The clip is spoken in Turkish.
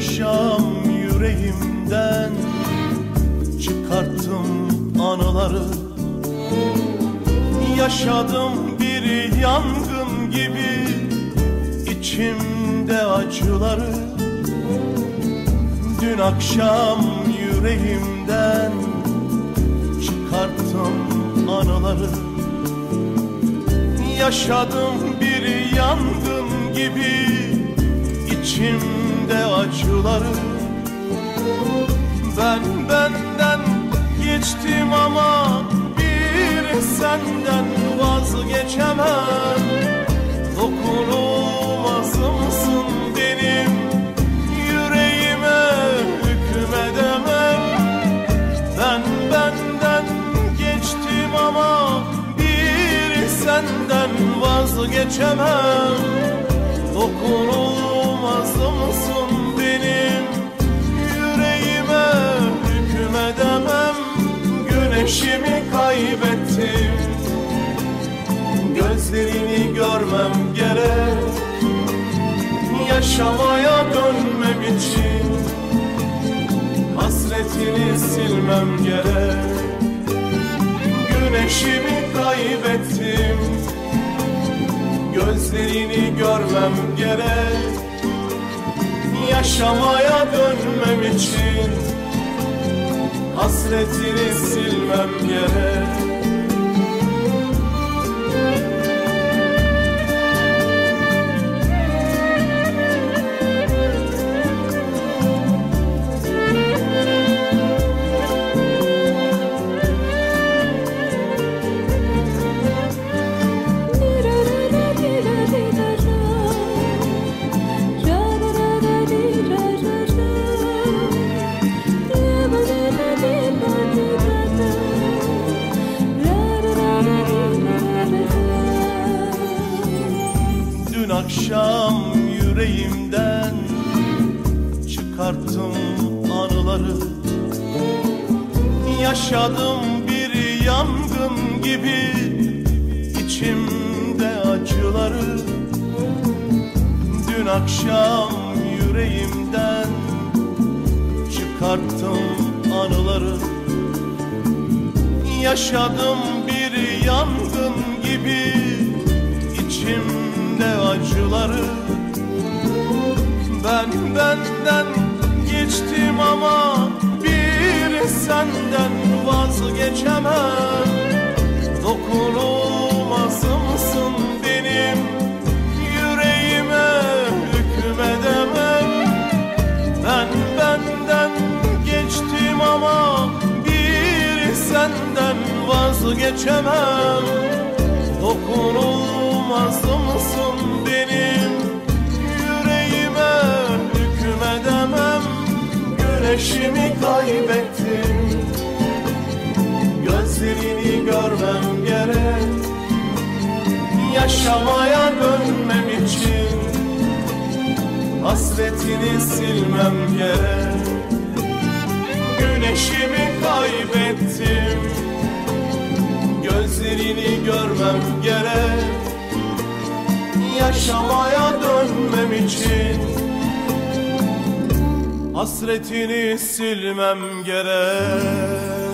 akşam yüreğimden çıkarttım anıları. Yaşadım bir yangın gibi içimde acıları. Dün akşam yüreğimden çıkarttım anıları. Yaşadım bir yangın gibi içimde acıları. Ben benden geçtim ama bir senden vazgeçemem. Dokunulmazımsın benim yüreğime, hükmedemem. Ben benden geçtim ama bir senden vazgeçemem. Dokunulmazımsın benim yüreğime, hükmedemem. Güneşimi kaybettim, gözlerini görmem gerek. Yaşamaya dönmem için hasretini silmem gerek. Güneşimi kaybettim, gözlerini görmem gerek. Yaşamaya dönmem için hasretini silmem gerek. Dün akşam yüreğimden çıkarttım anıları. Yaşadım bir yangın gibi içimde acıları. Dün akşam yüreğimden çıkarttım anıları. Yaşadım bir yangın gibi içimde acıları. Ben benden geçtim ama bir senden vazgeçemem. Dokunulmazımsın benim yüreğime, hükmedemem. Ben benden geçtim ama bir senden vazgeçemem. Dokunulmazımsın benim yüreğime, hükmedemem. Güneşimi kaybettim, gözlerini görmem gerek. Yaşamaya dönmem için hasretini silmem gerek. Güneşimi kaybettim, gözlerini görmem gerek. Yaşamaya dönmem için hasretini silmem gerek.